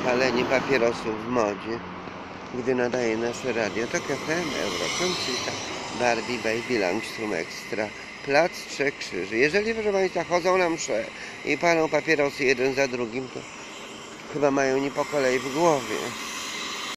palenie papierosów w modzie, gdy nadaje nasze radio. To KFM, Eurokoncita, Barbie, Baby, Langstrom Extra, Plac Trzech Krzyży. Jeżeli, proszę Państwa, chodzą na msze i palą papierosy jeden za drugim, to chyba mają nie po kolei w głowie.